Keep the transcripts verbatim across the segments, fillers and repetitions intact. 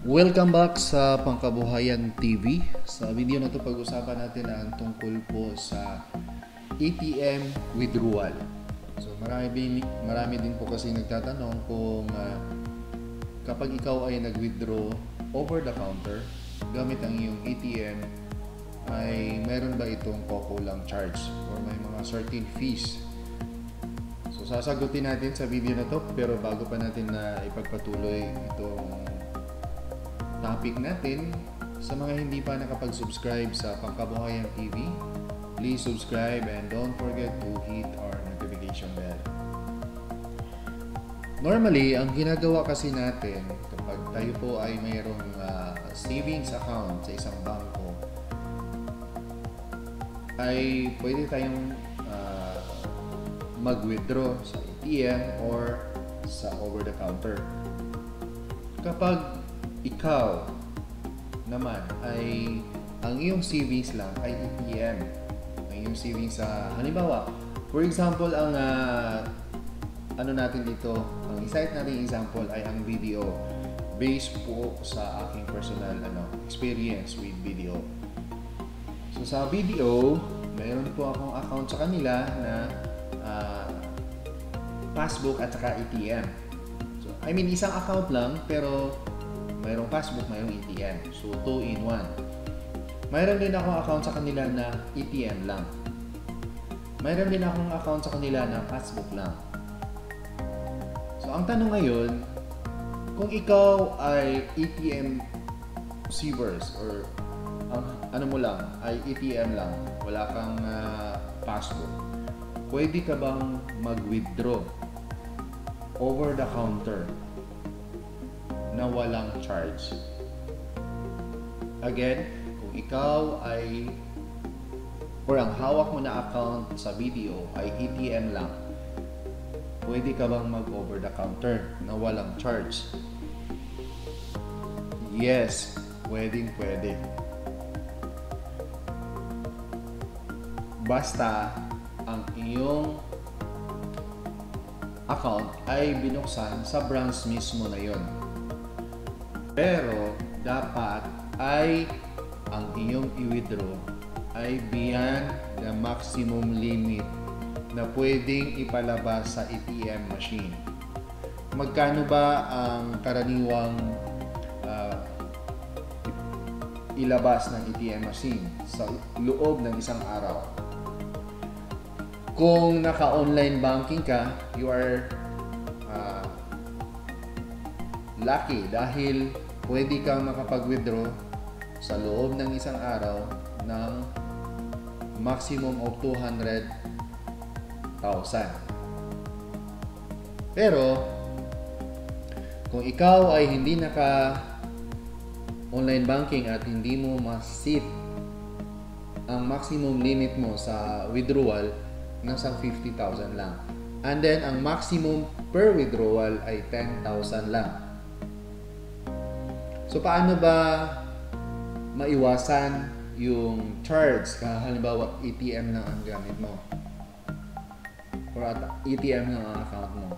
Welcome back sa Pangkabuhayan T V. Sa video na to pag-usapan natin ang tungkol po sa A T M withdrawal. So marami din, marami din po kasi nagtatanong kung uh, kapag ikaw ay nag-withdraw over the counter gamit ang iyong A T M, ay meron ba itong kukulang charge or may mga certain fees. So sasagutin natin sa video na to, pero bago pa natin na ipagpatuloy itong topic natin, sa mga hindi pa nakapag-subscribe sa Pangkabuhayan T V, please subscribe and don't forget to hit our notification bell. Normally, ang ginagawa kasi natin kapag tayo po ay mayroong uh, savings account sa isang bangko, ay pwede tayong uh, mag-withdraw sa A T M or sa over-the-counter. Kapag ikaw naman ay ang iyong savings lang ay A T M, ang iyong savings sa halimbawa, for example, ang uh, ano natin dito, ang isite natin example ay ang video, based po sa aking personal ano experience with video. So sa video, mayroon po akong account sa kanila na uh, passbook at saka A T M. So I mean isang account lang pero mayroong passbook, mayroong A T M. So, two in one. Mayroon din akong account sa kanila na A T M lang. Mayroon din akong account sa kanila na passbook lang. So, ang tanong ngayon, kung ikaw ay A T M receivers or ang ano mo lang, ay A T M lang, wala kang uh, passbook, pwede ka bang mag-withdraw over the counter na walang charge? Again, kung ikaw ay or ang hawak mo na account sa video ay A T M lang, pwede ka bang mag over the counter na walang charge? Yes, pwedeng pwede. Basta ang iyong account ay binuksan sa branch mismo na yon. Pero dapat ay ang iyong i-withdraw ay beyond the maximum limit na pwedeng ipalabas sa A T M machine. Magkano ba ang karaniwang uh, ilabas ng A T M machine sa loob ng isang araw? Kung naka-online banking ka, you are uh, lucky dahil pwede kang makapag-withdraw sa loob ng isang araw ng maximum of two hundred thousand. Pero, kung ikaw ay hindi naka online banking at hindi mo ma-set ang maximum limit mo sa withdrawal, nasa fifty thousand lang. And then, ang maximum per withdrawal ay ten thousand lang. So, paano ba maiwasan yung charge? Halimbawa, A T M lang ang gamit mo. Or A T M lang ang account mo.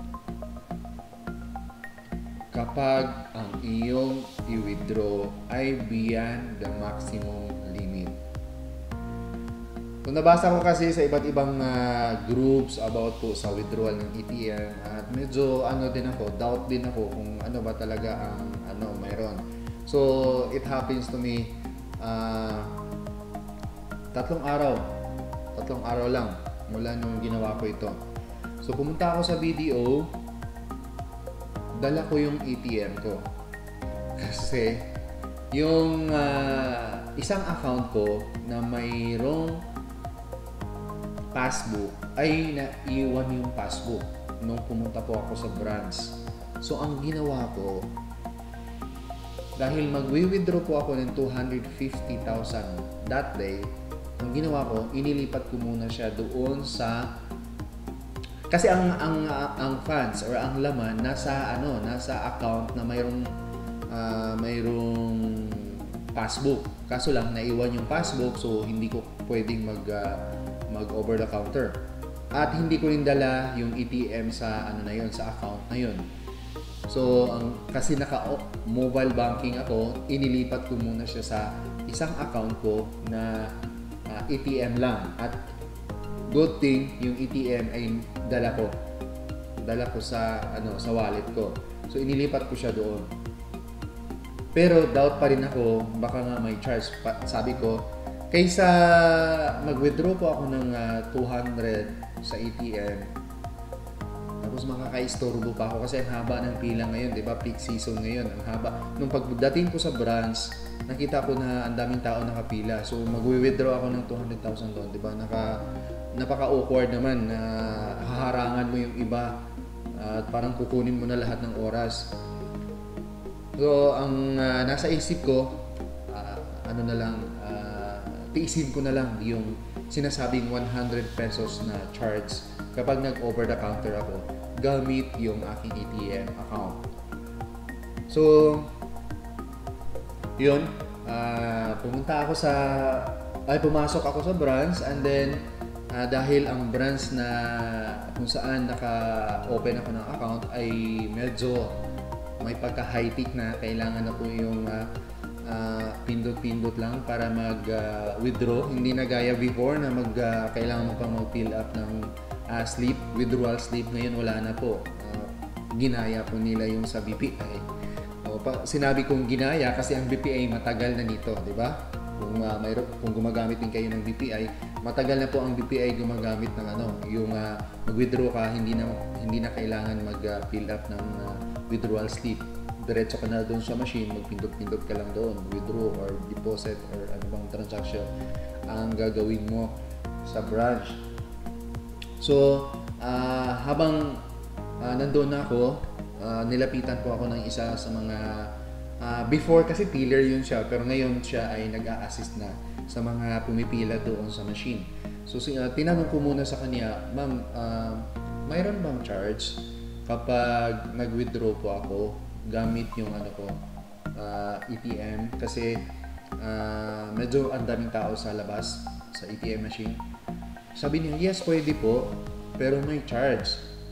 Kapag ang iyong i-withdraw ay beyond the maximum limit. Kung nabasa ko kasi sa iba't ibang uh, groups about po sa withdrawal ng A T M, at medyo ano din ako, doubt din ako kung ano ba talaga ang ano mayroon. So it happens to me uh, tatlong araw tatlong araw lang mula nung ginawa ko ito. So pumunta ako sa B D O, dala ko yung A T M ko kasi yung uh, isang account ko na mayroong passbook ay naiwan yung passbook nung pumunta po ako sa branch. So ang ginawa ko, dahil mag-withdraw po ako ng two hundred fifty thousand that day, ang ginawa ko, inilipat ko muna siya doon sa, kasi ang ang ang funds or ang laman nasa ano nasa account na mayroong uh, mayroong passbook. Kaso lang naiwan yung passbook, so hindi ko pwedeng mag uh, mag over the counter. At hindi ko rin dala yung A T M sa ano na yon, sa account na yon. So, ang, kasi naka-mobile banking ako, inilipat ko muna siya sa isang account ko na uh, A T M lang. At good thing, yung A T M ay dala ko. Dala ko sa, ano, sa wallet ko. So, inilipat ko siya doon. Pero doubt pa rin ako, baka nga may charge. Pa, sabi ko, kaysa mag-withdraw po ako ng uh, two hundred sa A T M, tapos makaka-istorbo pa ako kasi ang haba ng pila ngayon, di ba? Peak season ngayon, ang haba. Nung pagdating ko sa branch, nakita ko na ang daming tao nakapila. So mag-withdraw ako ng two hundred thousand doon, di ba? Naka, napaka-awkward naman na haharangan mo yung iba at parang kukunin mo na lahat ng oras. So ang uh, nasa isip ko, uh, ano na lang, uh, tiisin ko na lang yung sinasabing one hundred pesos na charge kapag nag-over the counter ako gamit yung aking A T M account. So, yun, uh, pumunta ako sa, ay pumasok ako sa branch, and then uh, dahil ang branch na kung saan naka-open ako ng account ay medyo may pagka-high-tech na, kailangan na po yung uh, uh, pindot-pindot lang para mag-withdraw. Uh, Hindi na gaya before na mag, uh, kailangan mo pang mag-fill up ng uh, slip, withdrawal slip. Ngayon wala na po. Uh, ginaya po nila yung sa B P I. O, pa, sinabi kong ginaya kasi ang B P I matagal na nito, di ba? Kung, uh, mayroon, kung gumagamit din kayo ng B P I, matagal na po ang B P I gumagamit ng ano, yung uh, mag-withdraw ka, hindi na, hindi na kailangan mag-fill uh, up ng uh, withdrawal slip. Diretso ka na doon sa machine, magpindot-pindot ka lang doon, withdraw or deposit or ano bang transaction ang gagawin mo sa branch. So, uh, habang uh, nandoon na ako, uh, nilapitan po ako ng isa sa mga, uh, before kasi pillar yun siya, pero ngayon siya ay nag-a-assist na sa mga pumipila doon sa machine. So, uh, tinanong ko muna sa kanya, ma'am, uh, mayroon bang charge kapag nag-withdraw po ako gamit yung ano ko, uh, A T M, kasi uh, medyo ang daming tao sa labas sa A T M machine. Sabi niya, yes, pwede po, pero may charge.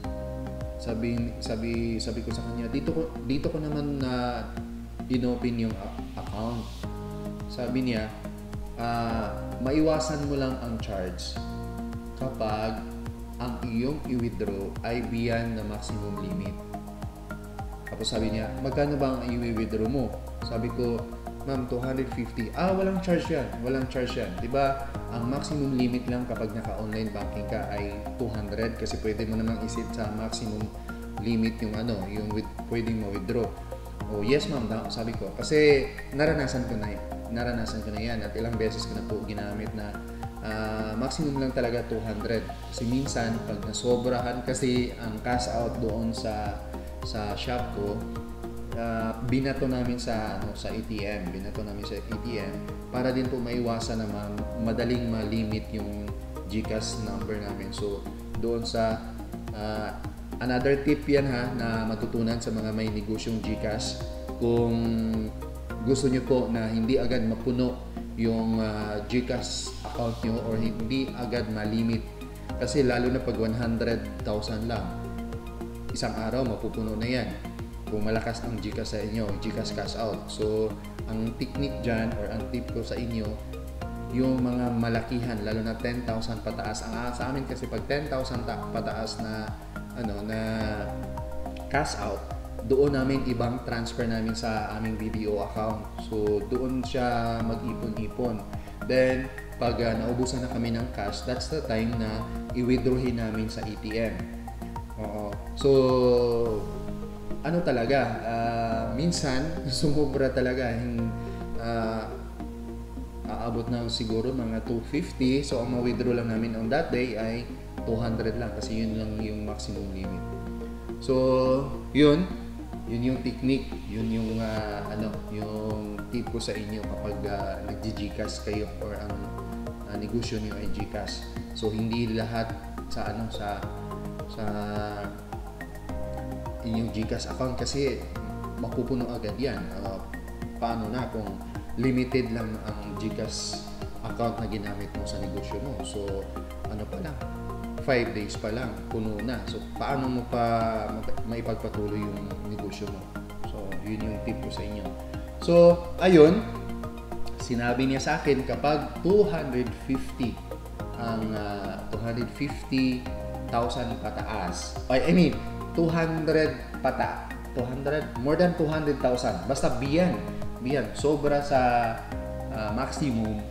Sabi sabi sabi ko sa kanya, dito ko dito ko naman na inopen yung account. Sabi niya, uh, maiwasan mo lang ang charge kapag ang iyong i-withdraw ay beyond the maximum limit. Tapos sabi niya, magkano ba ang i-withdraw mo? Sabi ko, ma'am, two hundred fifty. Ah, walang charge yan. Walang charge yan. Diba, ang maximum limit lang kapag naka-online banking ka ay two hundred, kasi pwede mo namang isit sa maximum limit yung ano, yung with, pwedeng ma-withdraw. Oh, yes ma'am, sabi ko. Kasi naranasan ko na yan. Naranasan ko na yan at ilang beses ko na po ginamit na uh, maximum lang talaga two hundred. Kasi minsan, pag nasobrahan kasi ang cash out doon sa sa shop ko, uh, binato namin sa ano sa A T M, binato namin sa A T M para din po maiwasan naman madaling ma-limit yung GCash number namin. So doon sa uh, another tip yan ha na matutunan sa mga may negosyong GCash, kung gusto nyo po na hindi agad mapuno yung uh, GCash account nyo or hindi agad ma-limit, kasi lalo na pag one hundred thousand lang, isang araw mapupuno na yan kung malakas ang GCash sa inyo, GCash cash out. So ang technique dyan or ang tip ko sa inyo, yung mga malakihan, lalo na ten thousand pataas. Ang sa amin kasi pag ten thousand pataas na ano na cash out, doon namin ibang transfer namin sa aming B D O account. So doon siya mag-ipon-ipon. Then pag uh, naubusan na kami ng cash, that's the time na i-withdrawin namin sa A T M. Oo. So ano talaga, uh, minsan sumobra talaga, yung uh, aabot na siguro mga two fifty. So ang ma-withdraw lang namin on that day ay two hundred lang, kasi yun lang yung maximum limit. So yun, yun yung technique, yun yung uh, ano, yung tip ko sa inyo kapag uh, nag-GCash kayo or ang uh, negosyo niyo ay GCash. So hindi lahat sa ano sa sa inyong GCash account kasi mapupuno agad yan. Uh, paano na kung limited lang ang GCash account na ginamit mo sa negosyo mo? So ano pa lang, five days pa lang, puno na. So, paano mo pa maipagpatuloy yung negosyo mo? So, yun yung tip ko sa inyo. So, ayun, sinabi niya sa akin kapag two hundred fifty ang uh, two hundred fifty thousand pataas. I mean, two hundred pata. two hundred, more than two hundred thousand. Basta biyan. Biyan. Sobra sa uh, maximum,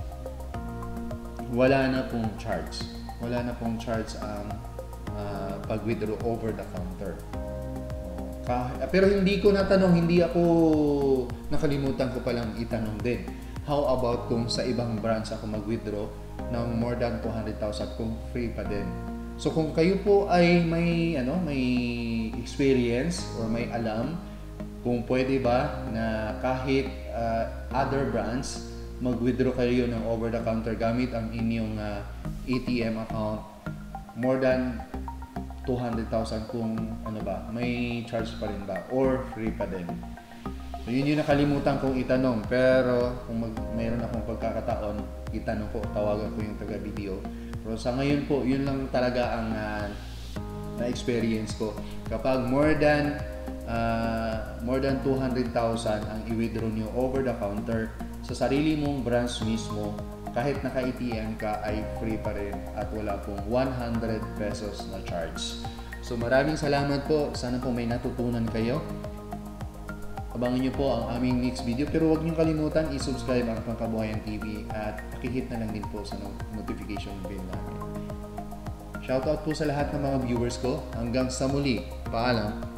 wala na pong charge. Wala na pong charge ang uh, pag-withdraw over the counter. Kah pero hindi ko natanong, hindi ako, nakalimutan ko palang itanong din. How about kung sa ibang branch ako mag-withdraw ng more than two hundred thousand kung free pa din? So kung kayo po ay may ano, may experience or may alam kung pwede ba na kahit uh, other branch mag-withdraw kayo ng over the counter gamit ang inyong uh, A T M account more than two hundred thousand, kung ano ba, may charge pa rin ba or free pa din. So yun yung nakalimutan kong itanong, pero kung mag, mayroon akong pagkakataon, itanong ko, tawagan ko yung taga-video. Pero sa ngayon po, yun lang talaga ang uh, na-experience ko. Kapag more than uh, more than two hundred thousand ang i-withdraw nyo over the counter sa sarili mong branch mismo, kahit naka-A T M ka ay free pa rin at wala pong one hundred pesos na charge. So maraming salamat po. Sana po may natutunan kayo. Abangan nyo po ang aming next video, pero huwag nyo kalimutan i-subscribe ang Pangkabuhayan T V at pakihit na lang din po sa notification bell namin. Shoutout po sa lahat ng mga viewers ko. Hanggang sa muli. Paalam.